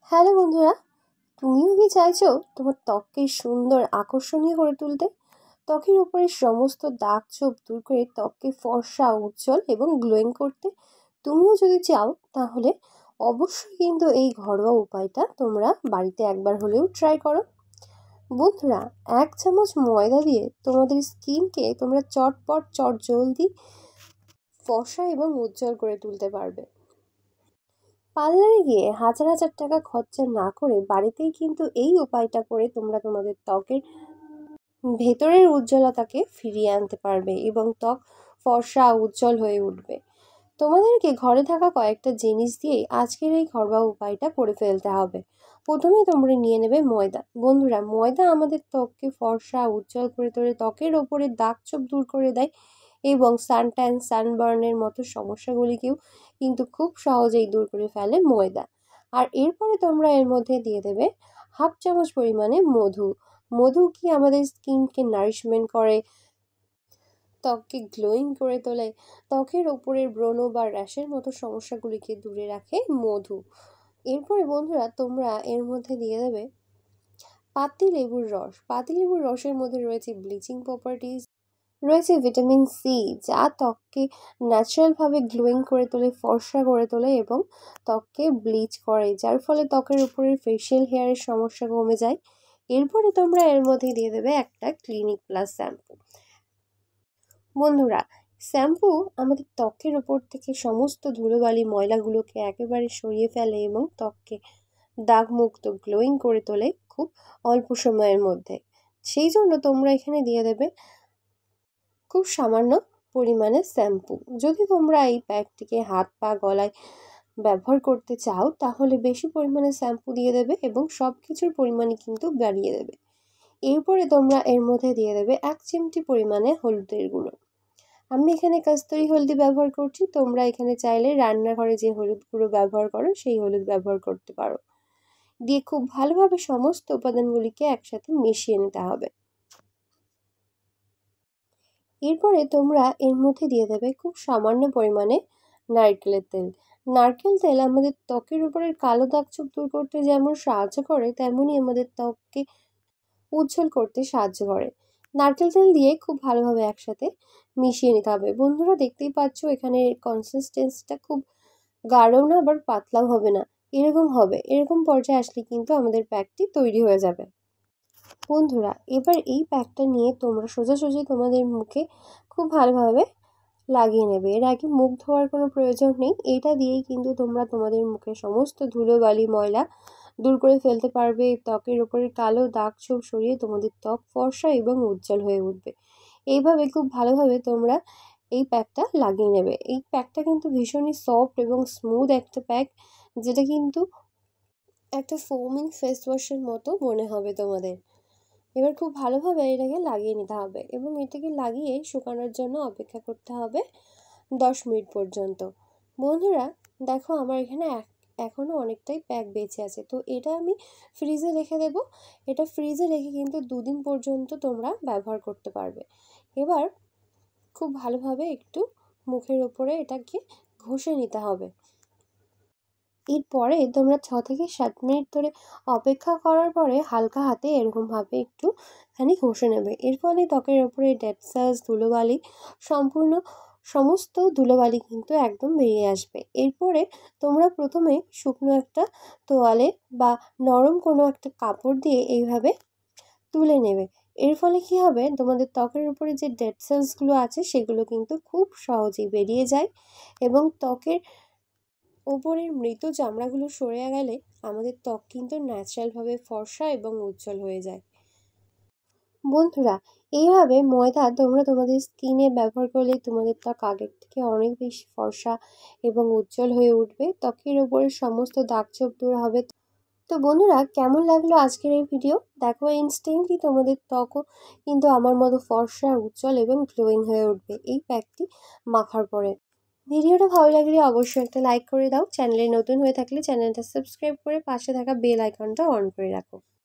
Hello বন্ধুরা, তুমিও কি চাইছো তোমার ত্বককে সুন্দর আকর্ষণীয় করে তুলতে? ত্বকের উপরে সমস্ত দাগ ছোপ দূর করে ত্বককে ফর্সা, উজ্জ্বল এবং গ্লোয়িং করতে? তুমিও যদি চাও তাহলে অবশ্যই কিন্তু এই ঘরোয়া উপায়টা তোমরা বাড়িতে একবার হলেও ট্রাই করো। বন্ধুরা, 1 চামচ ময়দা দিয়ে তোমাদের স্কিনকে তোমরা চটপট চটজলদি ফর্সা এবং উজ্জ্বল করে তুলতে পারবে। পার্লারে গিয়ে হাজার হাজার টাকা খরচা না করে বাড়িতেই কিন্তু এই উপায়টা করে তোমরা তোমাদের ত্বকের ভেতরের উজ্জ্বলতাকে ফিরিয়ে আনতে পারবে এবং ত্বক ফর্সা উজ্জ্বল হয়ে উঠবে। তোমাদেরকে ঘরে থাকা কয়েকটা জিনিস দিয়েই আজকের এই ঘরোয়া উপায়টা করে ফেলতে হবে। প্রথমে তোমরা নিয়ে নেবে ময়দা। বন্ধুরা, ময়দা আমাদের ত্বককে ফর্সা উজ্জ্বল করে তোলে, ত্বকের ওপরে দাগ ছোপ দূর করে দেয় এবং সানট্যান, সানবার্নের মতো সমস্যাগুলিকেও কিন্তু খুব সহজেই দূর করে ফেলে ময়দা। আর এরপরে তোমরা এর মধ্যে দিয়ে দেবে 1/2 চামচ পরিমাণে মধু। মধু কি আমাদের স্কিনকে নারিশমেন্ট করে, ত্বককে গ্লোয়িং করে তোলে, ত্বকের ওপরের ব্রণ বা র্যাশের মতো সমস্যাগুলিকে দূরে রাখে মধু। এরপরে বন্ধুরা তোমরা এর মধ্যে দিয়ে দেবে পাতিলেবুর রস। পাতিলেবুর রসের মধ্যে রয়েছে ব্লিচিং প্রপার্টিজ, রয়েছে ভিটামিন সি, যা ত্বককে ন্যাচারালভাবে গ্লোয়িং করে তোলে, ফর্সা করে তোলে এবং ত্বককে ব্লিচ করে, যার ফলে ত্বকের উপরের ফেশিয়াল হেয়ারের সমস্যা কমে যায়। এরপরে তোমরা এর মধ্যে দিয়ে দেবে একটা ক্লিনিক প্লাস শ্যাম্পু। বন্ধুরা, শ্যাম্পু আমাদের ত্বকের ওপর থেকে সমস্ত ধুলোবালি ময়লাগুলোকে একেবারে সরিয়ে ফেলে এবং ত্বককে দাগমুক্ত গ্লোয়িং করে তোলে খুব অল্প সময়ের মধ্যে। সেই জন্য তোমরা এখানে দিয়ে দেবে খুব সামান্য পরিমাণে শ্যাম্পু। যদি তোমরা এই প্যাকটিকে হাত পা গলায় ব্যবহার করতে চাও তাহলে বেশি পরিমাণে শ্যাম্পু দিয়ে দেবে এবং সব কিছুর পরিমাণই কিন্তু বাড়িয়ে দেবে। এরপরে তোমরা এর মধ্যে দিয়ে দেবে 1 চিমটি পরিমাণে হলুদের গুঁড়ো। আমি এখানে কস্তুরি হলদি ব্যবহার করছি, তোমরা এখানে চাইলে রান্নাঘরে যে হলুদ গুঁড়ো ব্যবহার করো সেই হলুদ ব্যবহার করতে পারো। দিয়ে খুব ভালোভাবে সমস্ত উপাদানগুলিকে একসাথে মিশিয়ে নিতে হবে। এরপরে তোমরা এর মধ্যে দিয়ে দেবে খুব সামান্য পরিমাণে নারকেলের তেল। নারকেল তেল আমাদের ত্বকের উপরের কালো দাগ ছোপ দূর করতে যেমন সাহায্য করে, তেমনই আমাদের ত্বককে উজ্জ্বল করতে সাহায্য করে। নারকেল তেল দিয়ে খুব ভালোভাবে একসাথে মিশিয়ে নিতে হবে। বন্ধুরা, দেখতেই পাচ্ছ এখানে কনসিস্টেন্সিটা খুব গাঢ়ও না আবার পাতলাও হবে না, এরকম হবে। এরকম পর্যায়ে আসলে কিন্তু আমাদের প্যাকটি তৈরি হয়ে যাবে। বন্ধুরা, এবার এই প্যাকটা নিয়ে তোমরা সোজাসুজি তোমাদের মুখে খুব ভালোভাবে লাগিয়ে নেবে। এর আগে মুখ ধোয়ার কোনো প্রয়োজন নেই। এটা দিয়েই কিন্তু তোমরা তোমাদের মুখে সমস্ত ধুলোবালি ময়লা দূর করে ফেলতে পারবে। ত্বকের ওপরে কালো দাগ ছোপ সরিয়ে তোমাদের ত্বক ফর্সা এবং উজ্জ্বল হয়ে উঠবে। এইভাবে খুব ভালোভাবে তোমরা এই প্যাকটা লাগিয়ে নেবে। এই প্যাকটা কিন্তু ভীষণই সফট এবং স্মুথ একটা প্যাক, যেটা কিন্তু একটা ফোমিং ফেস ওয়াশের মতো মনে হবে তোমাদের। এবার খুব ভালোভাবে এটাকে লাগিয়ে নিতে হবে এবং এটাকে লাগিয়ে শুকানোর জন্য অপেক্ষা করতে হবে 10 মিনিট পর্যন্ত। বন্ধুরা, দেখো আমার এখানে এখনও অনেকটাই প্যাক বেঁচে আছে, তো এটা আমি ফ্রিজে রেখে দেব। এটা ফ্রিজে রেখে কিন্তু 2 দিন পর্যন্ত তোমরা ব্যবহার করতে পারবে। এবার খুব ভালোভাবে একটু মুখের ওপরে এটাকে ঘষে নিতে হবে। এরপরে তোমরা 6 থেকে 7 মিনিট ধরে অপেক্ষা করার পরে হালকা হাতে এরকমভাবে একটুখানি ঘষে নেবে। এর ফলে ত্বকের ওপরে ডেড সেলস, ধুলোবালি, সমস্ত ধুলোবালি কিন্তু একদম বেরিয়ে আসবে। এরপরে তোমরা প্রথমে শুকনো একটা তোয়ালে বা নরম কোনো একটা কাপড় দিয়ে এইভাবে তুলে নেবে। এর ফলে কি হবে, তোমাদের ত্বকের উপরে যে ডেড সেলসগুলো আছে সেগুলো কিন্তু খুব সহজেই বেরিয়ে যায় এবং ত্বকের ওপরের মৃত চামড়াগুলো সরে গেলে আমাদের ত্বক কিন্তু ন্যাচারালভাবে ফর্সা এবং উজ্জ্বল হয়ে যায়। বন্ধুরা, এইভাবে ময়দা তোমরা তোমাদের স্কিনে ব্যবহার করলে তোমাদের ত্বক আগের থেকে অনেক বেশি ফর্সা এবং উজ্জ্বল হয়ে উঠবে। ত্বকের ওপরে সমস্ত দাগ ছোপ দূর হবে। তো বন্ধুরা, কেমন লাগলো আজকের এই ভিডিও? দেখো ইনস্ট্যান্টলি তোমাদের ত্বকও কিন্তু আমার মতো ফর্সা, উজ্জ্বল এবং গ্লোয়িং হয়ে উঠবে এই প্যাকটি মাখার পরে। ভিডিওটা ভালো লাগলে অবশ্যই একটা লাইক করে দাও। চ্যানেলে নতুন হয়ে থাকলে চ্যানেলটা সাবস্ক্রাইব করে পাশে থাকা বেল আইকনটা অন করে রাখো।